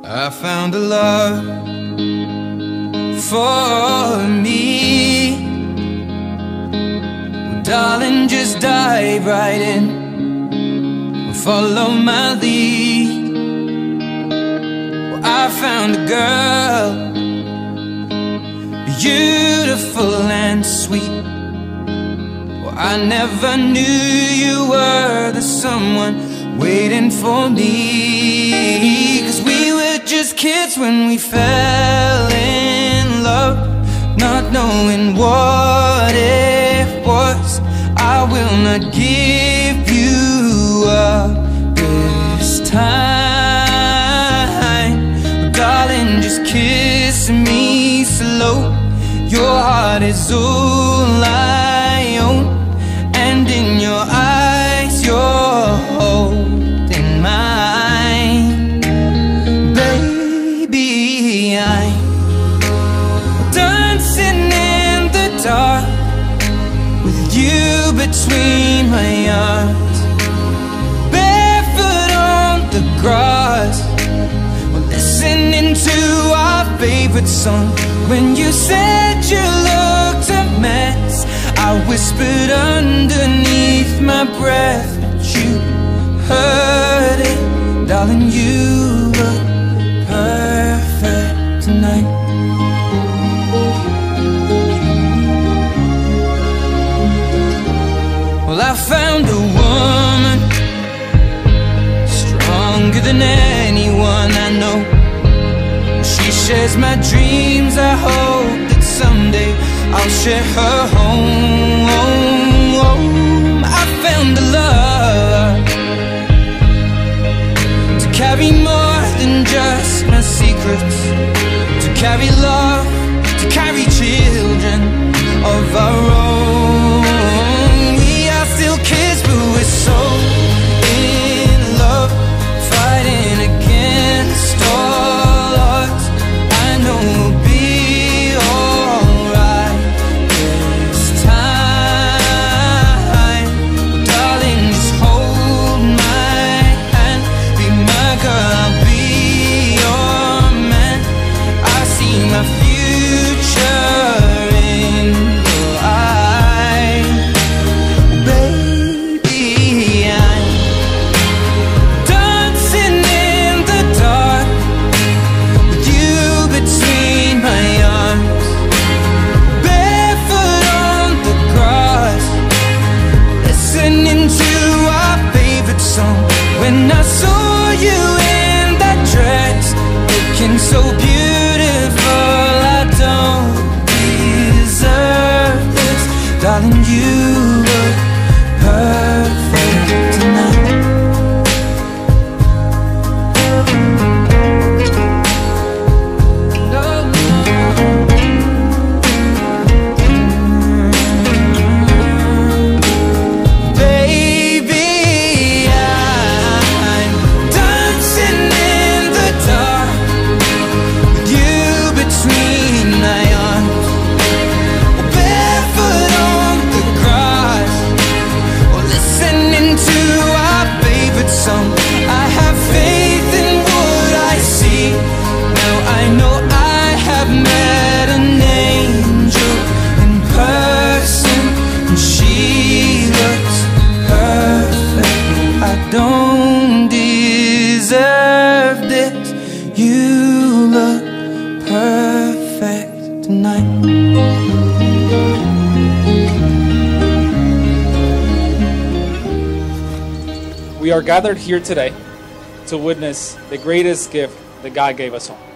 I found a love for me. Well, darling, just dive right in, follow my lead. Well, I found a girl, beautiful and sweet. Well, I never knew you were the someone waiting for me. 'Cause we were just kids when we fell in love, not knowing what it was. I will not give you up this time. Darling, just kiss me slow. Your heart is all I own, and in your eyes you're holding mine. Baby, I'm dancing in the dark with you between my arms, barefoot on the grass, listening to our favorite song. When you said you looked a mess, I whispered underneath my breath, but you heard it. Darling, you look perfect tonight. Well, I found a woman stronger than anyone I know. She shares my dreams. I hope that someday I'll share her home. I found a love to carry more than just my secrets, to carry love, to carry children of our own. We are still kids, but we're so in love, fighting against all odds. I know we'll be alright this time. Darling, just hold my hand, be my girl, I'll be your man. I see my future in your eyes. Baby, I'm dancing in the dark with you between my arms, barefoot on the grass, listening to our favorite song. When I saw you in that dress, looking so beautiful, I don't deserve this. Darling, you look perfect tonight. Baby, I'm dancing in the dark with you between my arms, barefoot on the grass, or listening to our favorite song. I have faith in what I see. Now I know I have met an angel in person, and she looks perfect. I don't deserve this. You look perfect tonight. We are gathered here today to witness the greatest gift that God gave us all.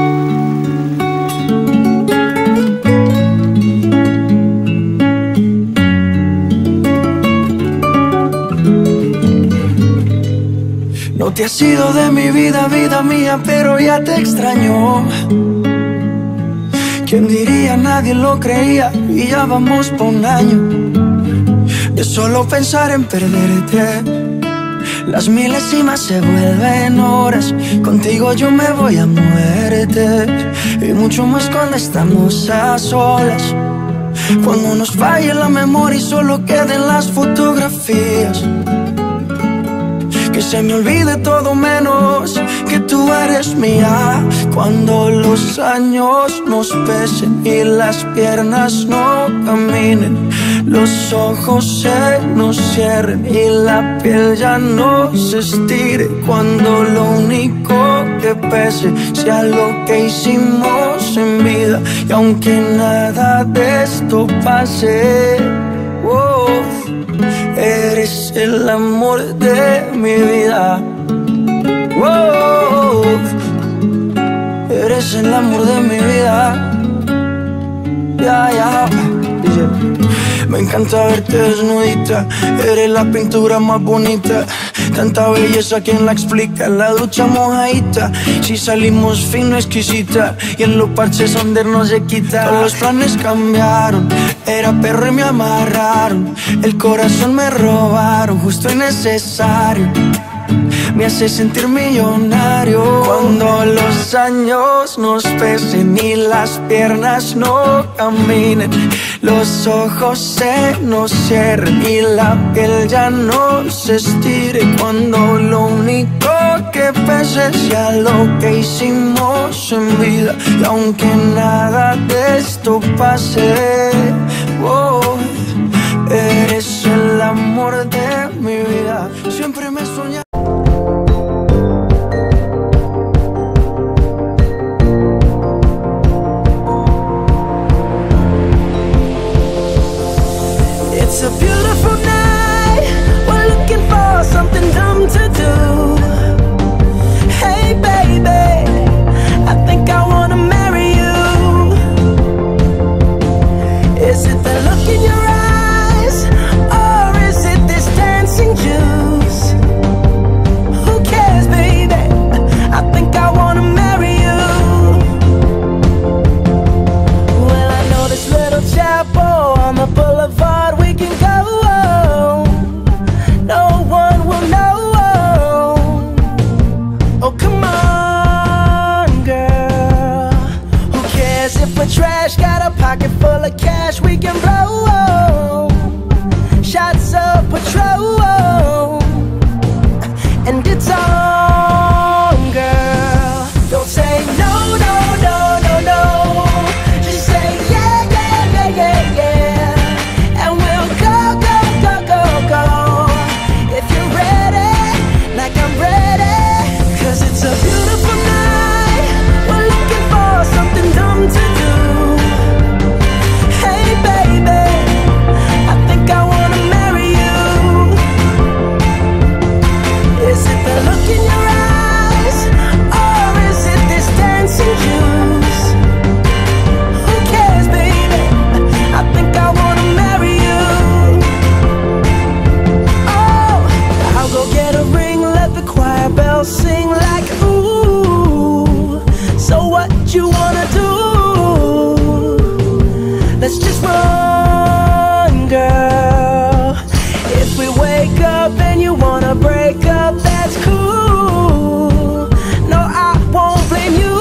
No te has ido de mi vida, vida mía, pero ya te extraño. ¿Quién diría? Nadie lo creía y ya vamos por un año de solo pensar en perderte. Las milésimas se vuelven horas, contigo yo me voy a muerte. Y mucho más cuando estamos a solas, cuando nos falle la memoria y solo queden las fotografías. Que se me olvide todo menos que tú eres es mía. Cuando los años nos pesen y las piernas no caminen, los ojos se nos cierren y la piel ya no se estire. Cuando lo único que pese sea lo que hicimos en vida, y aunque nada de esto pase, oh, eres el amor de mi vida. Oh, eres el amor de mi vida. Ya, ya. Dice: me encanta verte desnudita, eres la pintura más bonita. Tanta belleza, ¿quién la explica? En la ducha mojadita, si salimos fino, exquisita, y en los parches donde no se quita. Todos los planes cambiaron, era perro y me amarraron, el corazón me robaron, justo y necesario. Me hace sentir millonario. Cuando los años nos pesen y las piernas no caminen, los ojos se nos cierren y la piel ya no se estire. Cuando lo único que pese sea lo que hicimos en vida, y aunque nada de esto pase, oh, eres el amor de mi vida. Siempre me soñé. It's a beautiful night, we're looking for something dumb to do. Hey baby, I think I wanna marry you. Is it the look in your eyes, or is it this dancing juice? Who cares baby, I think I wanna marry you. Well, I know this little chapel on the boulevard we can go. No one will know. Oh, come on, girl. Who cares if we're trash? Got a pocket full of cash we can blow. Shots of Patrol, and it's on, girl. Don't say no, no, no, no, no. Just say yeah, yeah, yeah, yeah, yeah. And we'll go, go, go, go, go. If you're ready, like I'm ready. 'Cause it's a beautiful night, we're looking for something dumb to do. Hey baby, I think I wanna marry you. Is it the look in your eyes, or is it this dancing juice? Who cares baby, I think I wanna marry you. Oh, I'll go get a ring, let the choir bells sing like ooh. So what you wanna do? Let's just run, girl. If we wake up and you wanna break up, that's cool. No, I won't blame you.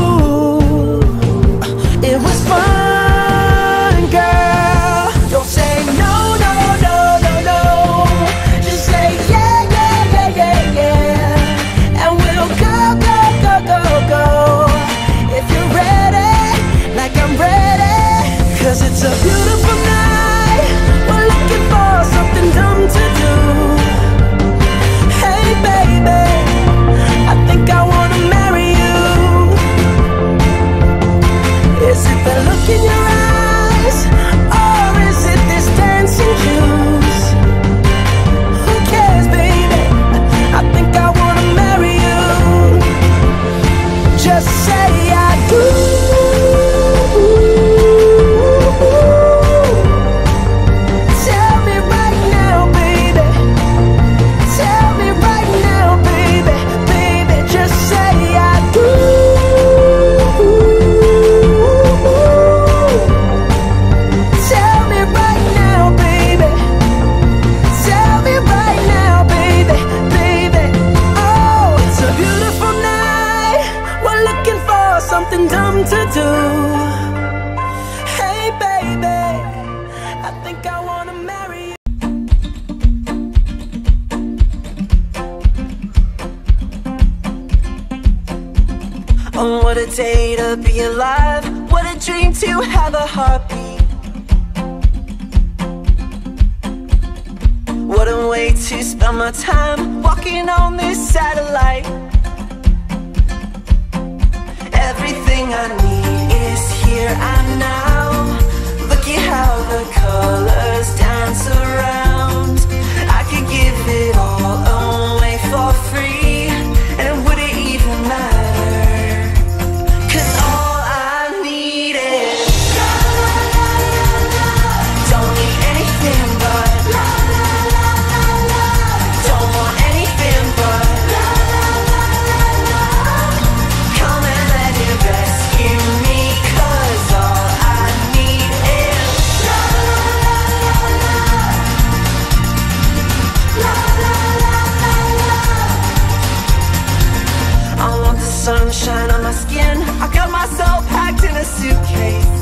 It was fun, girl. Don't say no, no, no, no, no. Just say yeah, yeah, yeah, yeah, yeah. And we'll go, go, go, go, go. If you're ready, like I'm ready. 'Cause it's a beautiful night, we're looking for something dumb to do. Hey baby, I think I wanna marry you. Is it the look in your eyes, or is it this dancing juice? Who cares baby, I think I wanna marry you. Just say I do. Tell me right now baby, tell me right now baby, baby, just say I do. Tell me right now baby, tell me right now baby, baby. Oh, it's a beautiful night, we're looking for something dumb to do. Hey baby, I think I wanna marry you. Oh, what a day to be alive. What a dream to have a heartbeat. What a way to spend my time walking on this satellite. Everything I need is here and now. Look at how the colors dance around. I could give it all away for free, and would it even matter? 'Cause all I need is love, love, love, love, love. Don't need anything but love, love, love, love, love. Don't want anything but love, love, love, love, love. Come and let it rescue me, 'cause all I need is love, love, love, love, love. Love, love, love, love, love. I want the sunshine on my skin. I got myself packed in a suitcase.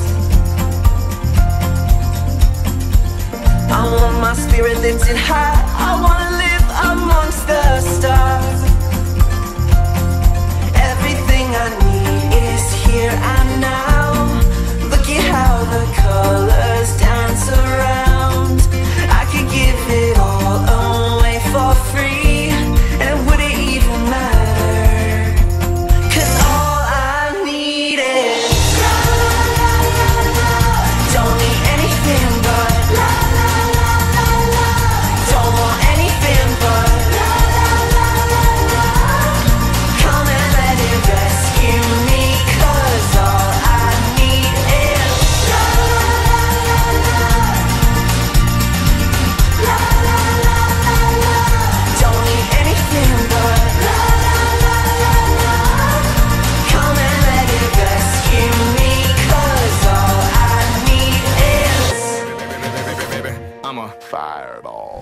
I want my spirit lifted high. I wanna live amongst the stars. Everything I need is here and now. Look at how the colors dance around. I could give it all away for free, and would it even matter? 'Cause all I need is love, love, love, love, love. Don't need anything but love, love, love, love, love. Don't want anything but love, love, love, love, love. Come and let it rescue me, 'cause all I need is love, love, love, love, love. Love, love, love, love, love. Don't need anything but love, love, love, love, love. Come and let it rescue me, 'cause all I need is I'm a fireball.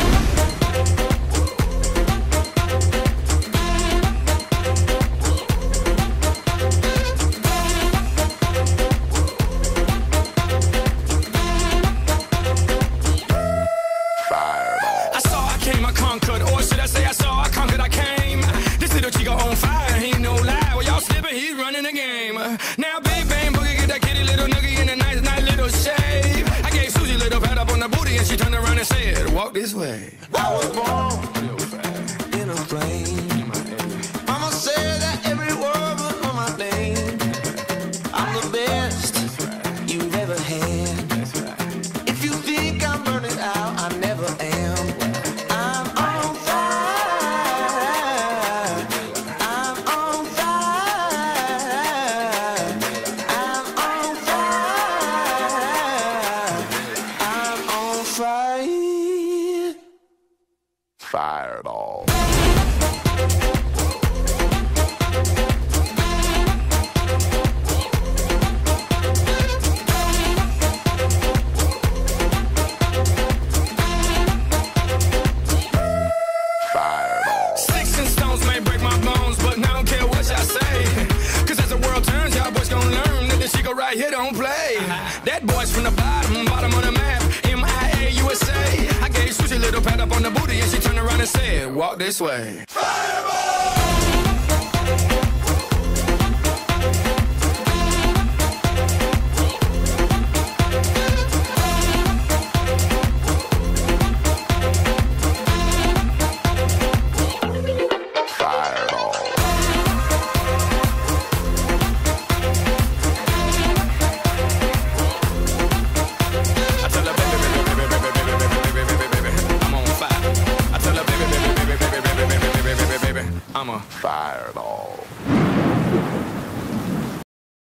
I saw, I came, I conquered, or should I say I saw, I conquered, I came. This little chico on fire, he ain't no lie. Well, y'all slipping, he's running the game. Now, big bang boogie, get that kitty little noogie in a nice, nice little shave. I gave Susie a little pat up on the booty, and she turned around and said, walk this way. I was born in a plane. Mama said that every word was on my name. I'm the best you've ever had. If you think I'm burning out, I never am. I'm on fire. I'm on fire. I'm on fire. I'm on fire. Fireball. Fireball. Sticks and stones may break my bones, but I don't care what y'all say. 'Cause as the world turns, y'all boys gon' learn that this chico right here don't play. That boy's from the bottom, bottom of the map, MIA USA. I gave Susie a little pat up on the booty, and she turned around and said, walk this way. I tell her, baby, baby, baby, baby, baby, baby, baby, baby, baby, I'm on fire. I tell her, baby, baby, baby, baby, baby, baby, baby, baby, baby, I'm a Fireball.